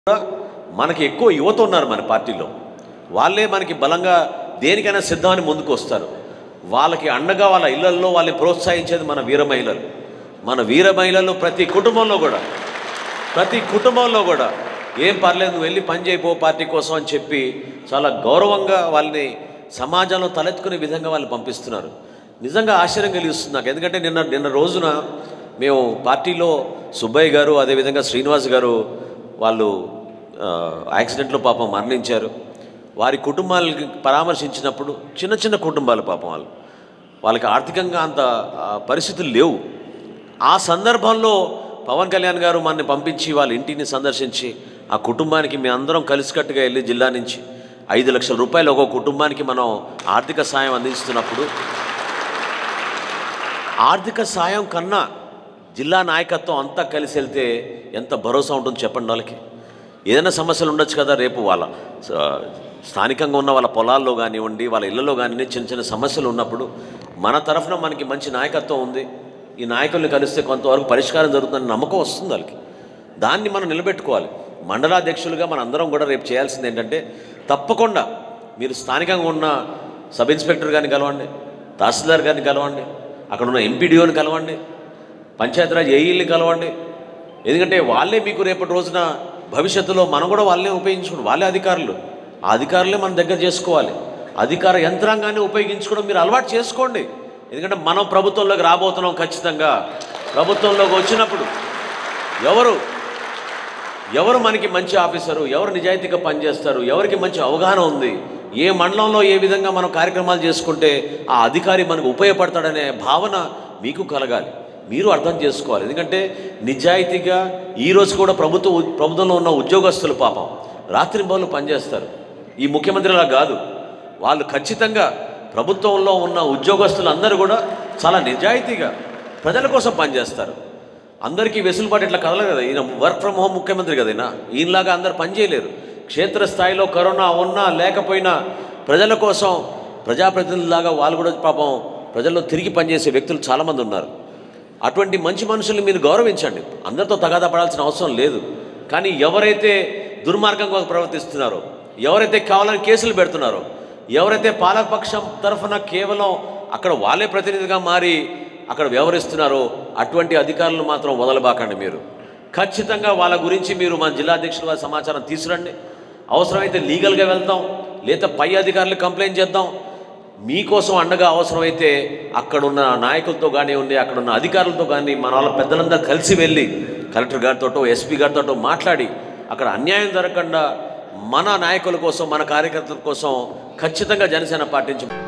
మనకి ఎక్కువ యువత ఉన్నారు మన పార్టీలో. వాళ్ళే మనకి బలంగా దేనికైనా సిద్ధమని ముందుకు వస్తారు. వాళ్ళకి అండగా వాళ్ళ ఇళ్లల్లో వాళ్ళని ప్రోత్సహించేది మన వీర మహిళలు. మన వీర మహిళలు ప్రతి కుటుంబంలో కూడా ఏం పర్లేదు నువ్వు వెళ్ళి పని చేయబో పార్టీ కోసం అని చెప్పి చాలా గౌరవంగా వాళ్ళని సమాజంలో తలెత్తుకునే విధంగా వాళ్ళు పంపిస్తున్నారు. నిజంగా ఆశ్చర్యం కలిగిస్తుంది నాకు. ఎందుకంటే నిన్న రోజున మేము పార్టీలో సుబ్బయ్య గారు అదేవిధంగా శ్రీనివాస్ గారు వాళ్ళు యాక్సిడెంట్లో పాపం మరణించారు. వారి కుటుంబాలకి పరామర్శించినప్పుడు చిన్న కుటుంబాలు పాపం వాళ్ళకి ఆర్థికంగా అంత పరిస్థితులు లేవు. ఆ సందర్భంలో పవన్ కళ్యాణ్ గారు మనని పంపించి వాళ్ళ ఇంటిని సందర్శించి ఆ కుటుంబానికి మేము అందరం కలిసికట్టుగా వెళ్ళి జిల్లా నుంచి 5 లక్షల రూపాయలు ఒక కుటుంబానికి మనం ఆర్థిక సాయం అందిస్తున్నప్పుడు ఆర్థిక సాయం కన్నా జిల్లా నాయకత్వం అంతా కలిసి వెళ్తే ఎంత భరోసా ఉంటుంది చెప్పండి. వాళ్ళకి ఏదైనా సమస్యలు ఉండొచ్చు కదా, రేపు వాళ్ళ స్థానికంగా ఉన్న వాళ్ళ పొలాల్లో కానివ్వండి వాళ్ళ ఇళ్లలో కానివ్వండి చిన్న సమస్యలు ఉన్నప్పుడు మన తరఫున మనకి మంచి నాయకత్వం ఉంది, ఈ నాయకుల్ని కలిస్తే కొంతవరకు పరిష్కారం జరుగుతుందని నమ్మకం వస్తుంది వాళ్ళకి. దాన్ని మనం నిలబెట్టుకోవాలి. మండలాధ్యక్షులుగా మన అందరం కూడా రేపు చేయాల్సింది ఏంటంటే తప్పకుండా మీరు స్థానికంగా ఉన్న సబ్ ఇన్స్పెక్టర్ గారిని కలవండి, తహసీల్దార్ గారిని కలవండి, అక్కడ ఉన్న ఎంపీడీఓని కలవండి, పంచాయతీరాజ్ ఏఈల్ని కలవండి. ఎందుకంటే వాళ్ళే మీకు రేపటి రోజున భవిష్యత్తులో మనం కూడా వాళ్ళనే ఉపయోగించుకోండి. వాళ్ళే అధికారులు, ఆ అధికారులే మన దగ్గర చేసుకోవాలి. అధికార యంత్రాంగాన్ని ఉపయోగించుకోవడం మీరు అలవాటు చేసుకోండి. ఎందుకంటే మనం ప్రభుత్వంలోకి రాబోతున్నాం. ఖచ్చితంగా ప్రభుత్వంలోకి వచ్చినప్పుడు ఎవరు మనకి మంచి ఆఫీసరు, ఎవరు నిజాయితీగా పనిచేస్తారు, ఎవరికి మంచి అవగాహన ఉంది, ఏ మండలంలో ఏ విధంగా మనం కార్యక్రమాలు చేసుకుంటే ఆ అధికారి మనకు ఉపయోగపడతాడనే భావన మీకు కలగాలి, మీరు అర్థం చేసుకోవాలి. ఎందుకంటే నిజాయితీగా ఈరోజు కూడా ప్రభుత్వంలో ఉన్న ఉద్యోగస్తులు పాపం రాత్రింబవళ్ళు పనిచేస్తారు. ఈ ముఖ్యమంత్రిలా కాదు, వాళ్ళు ఖచ్చితంగా ప్రభుత్వంలో ఉన్న ఉద్యోగస్తులందరూ కూడా చాలా నిజాయితీగా ప్రజల కోసం పనిచేస్తారు. అందరికీ వెసులుబాటు ఇట్లా కదలదు కదా, ఈయన వర్క్ ఫ్రమ్ హోమ్ ముఖ్యమంత్రి కదా, ఈయనలాగా అందరు పనిచేయలేరు. క్షేత్రస్థాయిలో కరోనా ఉన్నా లేకపోయినా ప్రజల కోసం ప్రజాప్రతినిధులాగా వాళ్ళు కూడా పాపం ప్రజల్లో తిరిగి పనిచేసే వ్యక్తులు చాలామంది ఉన్నారు. అటువంటి మంచి మనుషుల్ని మీరు గౌరవించండి. అందరితో తగాదా పడాల్సిన అవసరం లేదు. కానీ ఎవరైతే దుర్మార్గంగా ప్రవర్తిస్తున్నారో, ఎవరైతే కావాలని కేసులు పెడుతున్నారో, ఎవరైతే పాలకపక్షం తరఫున కేవలం అక్కడ వాళ్ళే ప్రతినిధిగా మారి అక్కడ వ్యవహరిస్తున్నారో అటువంటి అధికారులను మాత్రం వదలబాకండి. మీరు ఖచ్చితంగా వాళ్ళ గురించి మీరు మన జిల్లా అధ్యక్షుల వారి సమాచారం తీసుకురండి. అవసరమైతే లీగల్గా వెళ్తాం, లేదా పై అధికారులు కంప్లైంట్ చేద్దాం. మీకోసం అండగా అవసరమైతే అక్కడున్న నాయకులతో కానివ్వండి, అక్కడున్న అధికారులతో కానీ మన వాళ్ళ పెద్దలందరూ కలిసి వెళ్ళి కలెక్టర్ గారితోటో ఎస్పీ గారితోటో మాట్లాడి అక్కడ అన్యాయం జరగకుండా మన నాయకుల కోసం మన కార్యకర్తల కోసం ఖచ్చితంగా జనసేన పార్టీ నుంచి